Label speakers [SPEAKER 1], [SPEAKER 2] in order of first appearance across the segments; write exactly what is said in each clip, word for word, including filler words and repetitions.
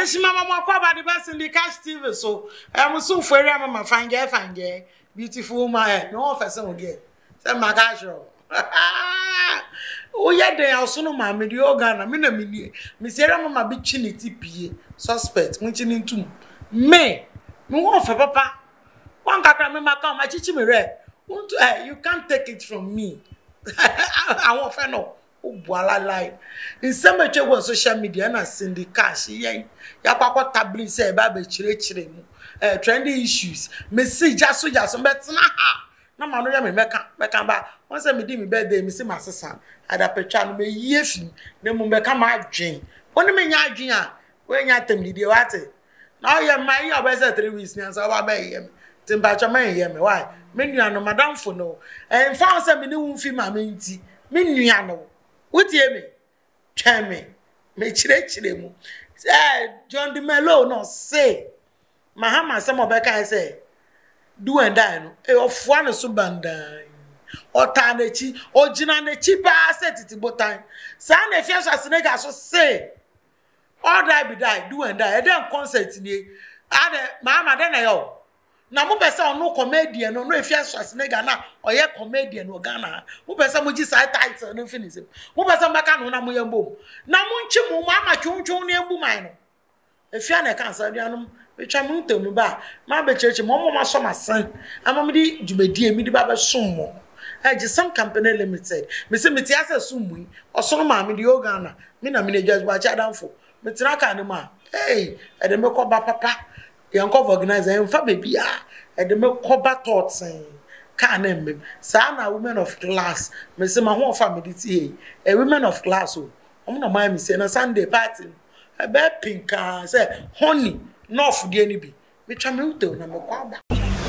[SPEAKER 1] Adishima mama kwa ba the best in the cash T V so I'm so for area mama fine girl fine girl beautiful my no person will get say my cash oh yeah dey also no ma me di organ me na me ni me say area mama bi chinity pie suspect mun chini ntum me me won fa papa wan kakra me maka ma chichi me re you can't take it from me I won fa no Obuala lie. In some way on social media na send the cash yen ya kwakwa tablet say ba be chire chire mu eh trending issues message aso jaso betna ha na ma no ya me meka meka ba won say me di me birthday me say masesa ada petwa no me yefi na mu meka ma adwen woni me nya adwen a we nya tem di wate na ye mai ya be say three weeks ni ansa ba be ye timba cha me ye me why me nua no madam fo no en fa say me ni wu fi ma me nti me nua no what you me? Tell me. Me chire chire mu. Eh, John Dumelo no say. Mahama some of Becca say. Do and die no. E of one subanda. O tanechi, o jina nechi ba set it both time. San e fias as nega so say. All die be die, do and die. E dem concert ni. Ade mahama den na yo. Na mo pese onu comedian no no efiaso asenega na oye comedian no Ghana mo pese mo ji side title no finish mo pese mbaka no na mo yembo na mo nchi mo ama twonwon ne embu man no efia na kan sa bianom betwa mo ntemu ba ma be cheche mo mo ma so masan ama me di djumadi mi di ba be som mo e ji some company limited me se me ti asa sumui osono ma me di Ghana me na me na judge ba cha danfo me tira kan ne ma hey e de me ko ba papa Yanko organizer en fa baby ah e de me cover thoughts can em sa na women of class me say ma ho fa mediti e women of class o omo na my me say na Sunday party e be pink ah say honey no of de ani bi me twa me uto na me kwa ba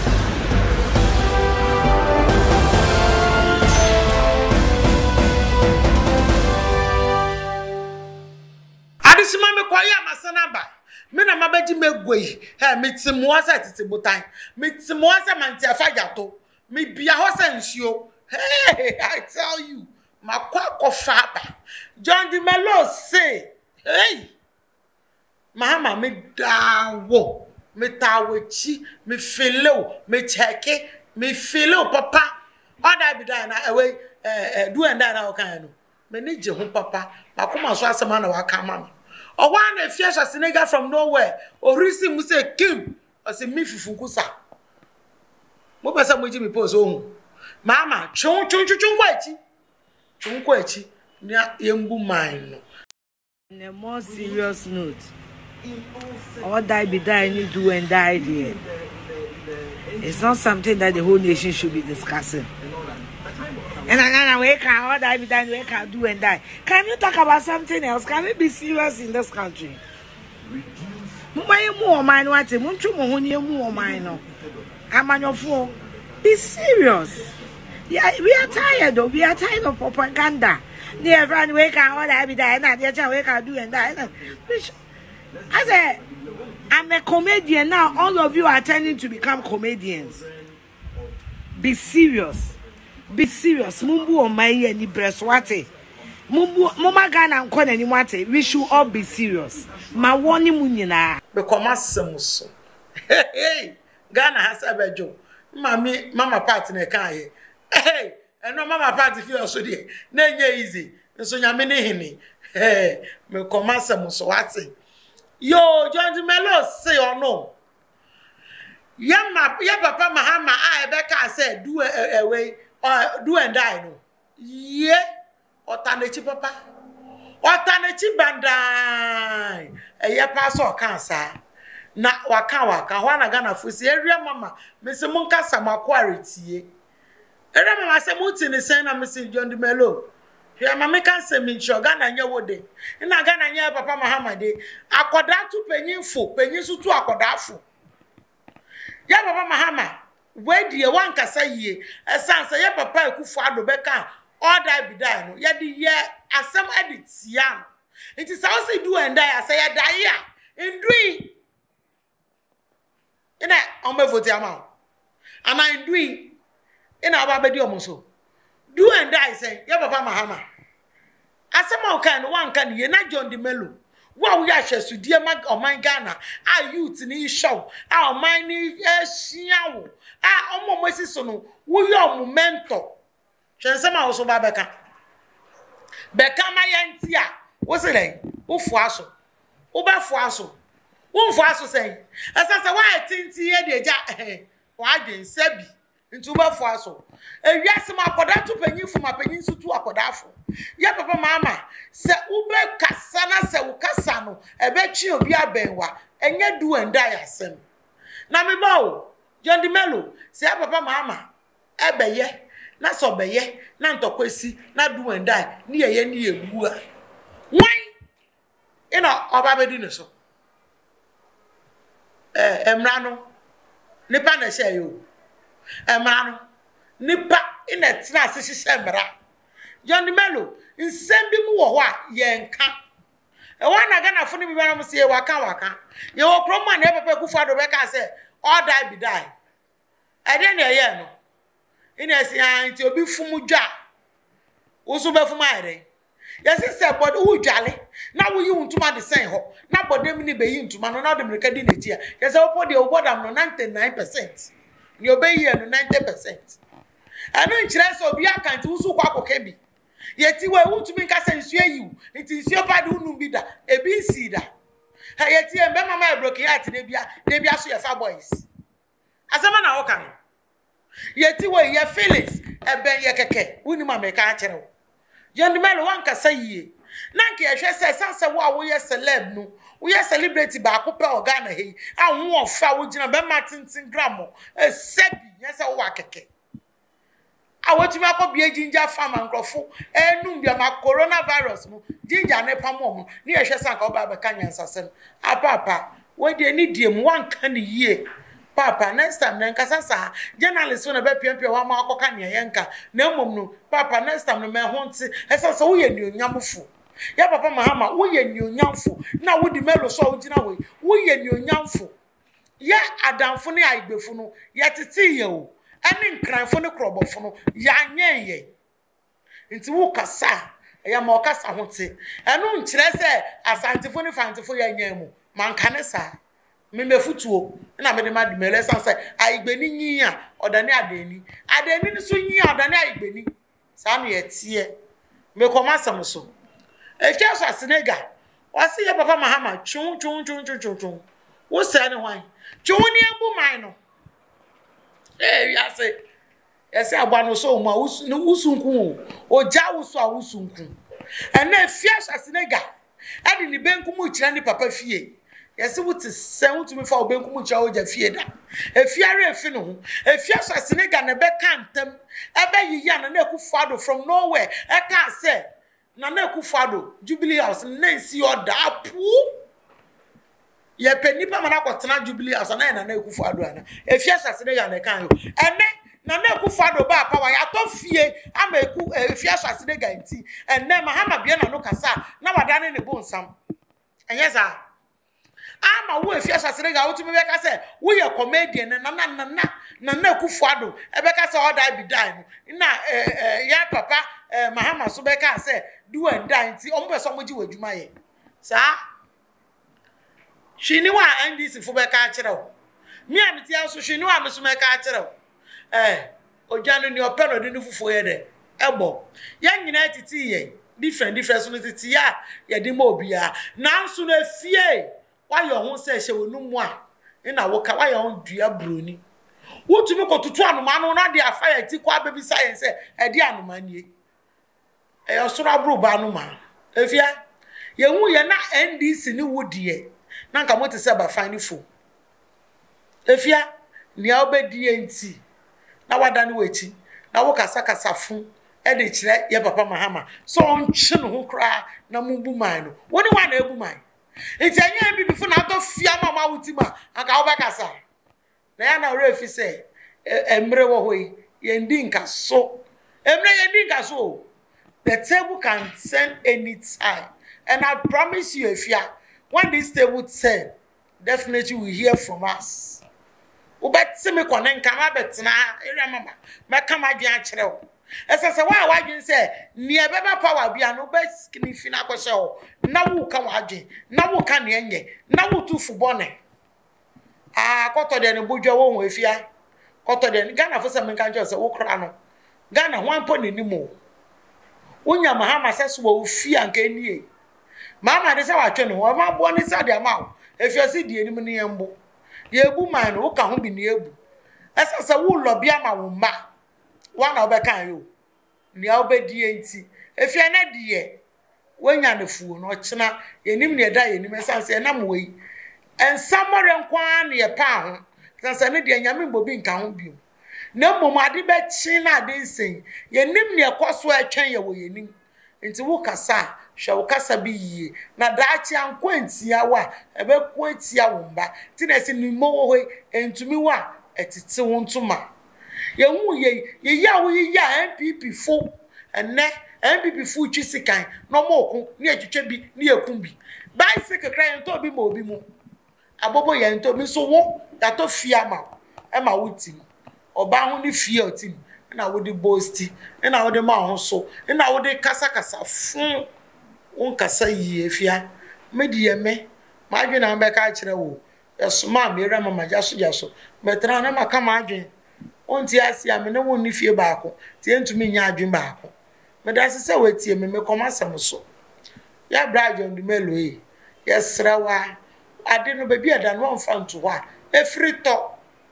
[SPEAKER 1] adisima me kwa ya masana ba me na mabaji megwei he metimu asa tete botan metimu asa manti afajato me bia ho sa nsuo hey I tell you makwa kofa ba John Dumelo say hey mahama me dawo me tawechi me felo me cheke me felo papa oda bi dan na away eh do and dan na o kan no me ni je ho papa makoma so asema na wa ka ma O one a fierce as nigga from nowhere. Or Risi mu say Kim. Or say me Fufu Kusa. Mo pesa mo ji mi pose ohun. Mama, chon chon chon chon kwachi. Chon kwachi. Nya yembu mine no.
[SPEAKER 2] On a more serious note, all die be dying, do and die there. It's not something that the whole nation should be discussing. And I wake up, all die be dying, wake up, do and die. Can you talk about something else? Can we be serious in this country? Be serious. Yeah, we are tired though. We are tired of propaganda. They everyone wake up, all die be dying, and they wake up, do and die. I said, I'm a comedian now. All of you are turning to become comedians. Be serious. Be serious. Mumbu on my ear ni breastwate. Mumbu mama Ghana nkona ni mwate. We should all be serious. Ma woni munyina.
[SPEAKER 1] Be komasem so. Hey hey. Ghana has a bejo. Mami mama party na kan ye. Hey, eno mama party feel so dey. Na nye easy. Nso nyame ne hini. Hey, me komasem so wate. Yo, John Dumelo say or no. Yama ya papa mahama a ebeka say do away. Uh, do and die no. Ye otanechi papa. Otanechi bandai. E ye paso kansa. Na waka waka wana Ghana fusi area mama me se monka samakwa retie. Area mama se muti ni sen na me se John Dumelo. Hia mama kan se mi ncho Ghana nya wode. Ina Ghana nya papa Mahama de. Akoda tu penyinfo, penyinsu tu akoda fo. Ya papa Mahama where the one kasa ye esanse ye papa ekufu ado beka all die be die no ye di ye asem edit ya it is how say do and die say ye die ya ndui ina on me vote am and I ndui ina aba be di omoso do and die say ye papa Mahama asem o kan one kan ye na John Dumelo Wa wo ya hwesudie mag oman Ghana a youth ni show a oman ni ehia wo a omo mosiso no wo yo momento hwensema wo so ba beka beka ma yanti a wo se den wo fu aso wo ba fu aso wo fu aso sen asasa wa tinti ye de ja eh wa dwen sabi nti wo ba fu aso ewiase ma akoda to panyin fu ma panyin su tu akoda afo ya papa mama se ube kasa na se wo kasa no ebe twi obi abenwa enye du enda ya sem na me ba o John Dumelo se papa mama ebeye na so beye na ntokwesi na du enda ni yeye ni ebu a wan ina oba bedi ne so eh emra no nipa na hye yo emra no nipa ina tina asehye emra John Dumelo nsembi mu wo ho a ye nka e wa na Ghana fo ni bi bana mo se ye waka waka ye wo kroma na papa kufu ado be ka se all die be die e de na ye no ina si an ti obi fumu dwa wo so be fumu ayre ye se se bod wo dwale na wo yi untuma de sen ho na bodem ni be yi untuma no na de mreka di na ji a ye se wo podi wo bodam no ninety-nine percent ni obeyi no ninety percent anu nkyere so obi akanti wo so kwa akoka bi yeti we wutumi nka se nsuo yiwu nti nsuo pa de unu bi da ebi nsi da ha yeti embe mama e broken heart de bia de bia so ye fa boys asema na wo kan yeti we ye feelings ebe ye keke wuni mama ka akere wo John Dumelo wanka sayie na nke ye hwe se sanse wo a wo ye celeb no wo ye celebrity ba ko pe Ghana he a wo ofa wo gina be matintin gram e sebi ye se wo akeke awotumi akobie ginger farm ankrofo enum bia ma coronavirus no ginger ne pamom ne ehwe sanka oba be kanya nsasem apapa we de ni die mu wanka ne yie papa next time na nkasa sa journalist na be piempie wa ma akoka ne yenka na mmom no papa next time no me ho nti esasa wo ye ni onyamfo ya papa mahama wo ye ni onyamfo na wo Dumelo so wo gina we wo ye ni onyamfo ya adamfo ne aigbefu no ya titi ye o ani nkranfo ne krobofo no ya nyeye nti wo kasa ya ma okasa hote enu nkyere se asantifo ne fantifo ya nyemu manka ne sa me mefutuo na me de ma Dumelo sanse aigbeni nyi a odane adeni adeni ne so nyi odane aigbeni sa no ye tie me komasam so e che so asenega wase ye papa mahama chun chun chun chun chun wo se ne hwan chun ni egbu man no eh ya say ese agbanu so ma usunku oja usu a usunku ena fia asenega ade ni benku mu kira ni papa fie yesi wuti se wutumi fa obenku mu kira oja fie da efiare efi no ho efia asenega na be kantem ebe yiya na na ekufado from nowhere e ka say na na ekufado Jubilee House na nsi oda apu ye penipa mana kwotena Jubilee House na na na ekufado ana efia asenega na kan yo ene na na ekufado ba pa wa ya to fie ama eku efia asenega nti ene mahama bia na no kasa na wadane ne bonsam enye za ama wo efia asenega wotumi be ka say wo ye comedian na na na na na na ekufado ebe ka say oda bi die na ya papa mahama so be ka say do and die nti ombe so moji wadwuma ye sa shini wa N D C fo be ka kire wo mi amiti aso shini wa meso me ka kire wo eh ojanu ni opero de fufu ye de ebo ya nyina titi ye different different so titi ya ye de ma obia na nso na fie wa yo ho se hye wonumu a ina wo ka wa yo ho dua broni wotumi kotutu anoma no na de afa ya ti kwa baby science e de anoma nie e yo soro abro ba anoma efia ye hu ye na N D C ni wodie na nka moti se ba fine fo efia ni a obedie nti na wada ne wachi na wo kasa kasa fu e de kire ye papa mahama so onchi no ho kra na mumbu man no woni wa na ebu man nti anya bibi fu na to fia mama wutima aka wo be kasa na ya na refi se emre wo hoyi ye ndi nka so emre ye ndi nka so the table can send anytime and I promise you if you when this table send definitely will hear from us. Ubet me konen kama betina area mama me kama dia kire wo ese se wa wadwen se ne ebeba power bia no be skini fina kwhye ho na wo ka wadwen na wo ka ne enye na wo tu fubone ah koto de ne bodwa wo ho efia koto de Ghana fo se menka nje se wo kra no Ghana ho ampo ne nimo wonya mahama se so wo fia nka nie mama de se wa twe no wo ma bo ni sa de ma efia se die nim ne yembo ye bu man wo ka ho bi ne ebu esa se wo lo bia ma wo ma wana obeka yo ni a obedi enti efia na die wonya ne fuo no chena yenim ne da yenim esanse na mo yi ensamore nkwa ne ye pa ho sanse ne de nyame mbobi nka ho bio na mmom ade be chi na ade nsen yenim ne ekoso atwen ye wo yenim enti wo kasa hwe wo kasa bi yie na daachi ankwantia wa ebe kwantia wo mba ti na esi ni mo wo entumi wa etiti wo ntuma ye hu ye ye ya wo ye ya N P P fo enne N P P fo twisikan no mo ku ne atwetwe bi ne yakun bi bicycle kra nto bi mo bi mu abobo ye nto bi so wo da to fia ma e ma wuti oba hu ni fia otim na wo de boasti na wo de ma ho so na wo de kasa kasa fun won kasa yi efia medi ye me ma adwe na be ka kire wo esuma me ra mama jaso jaso metra na maka ma adwe onti asia me ne won ni fie baako tie ntumi nya adwe baako me da se wetie me me komasem so ya brajo Dumelo e yesrawa ade no baby ada no mfa nto ho a efrito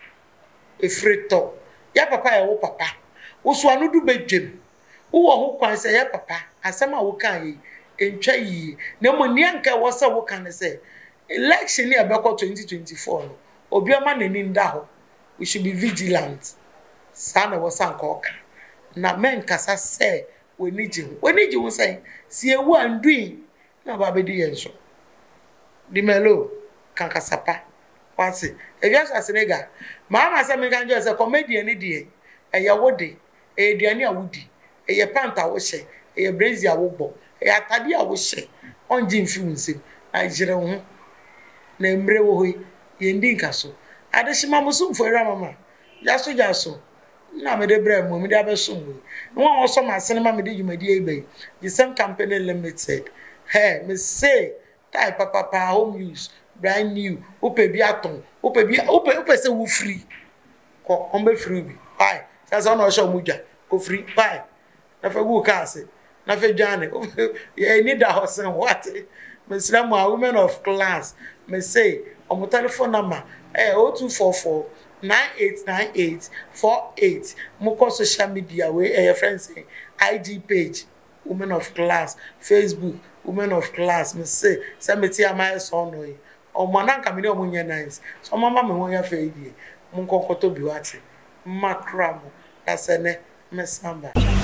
[SPEAKER 1] efrito ya papa ya wo papa wo so anu du bedwem wo ho kwan se ya papa asema wo kan yi entwa yi na mo ni anka wo se wo kan se election ni abeko twenty twenty-four no obi oma nani nda ho we should be vigilant sana wo sanka oka na men kasa se we niji we niji wo say si ewu andui na ba be di yenso Dumelo kan kasapa wase ebiasa asenega mama se me kan je se comedian ni die eye wode e duane a wodi eye panta wo hye eye brazi a wo bo eye atade a wo hye onje mfi wunse ajire ho na emre wo hoyi ye ndi nkaso adeshima musumfo era mama jaso jaso na me de bre mo me de abesom wo won wo so ma sinema me de jumadi ebe the same company limited hey me say type papa pa home use brand new ope bi aton ope bi ope ope se wo free ko on be free bi bye sasa na o sho mudwa ko free bye na fa go ka ase na fa dwane you need a house what me say mo women of class me say on telephone number eh zero two four four nine eight nine eight four eight mo ko social media we eh friends I G page women of class Facebook women of class me say say me ti am so no yi o mo na nka me o mo nya nice so mama me ho ya fa yi mo nkonkoto bi wate makra mo dasene me samba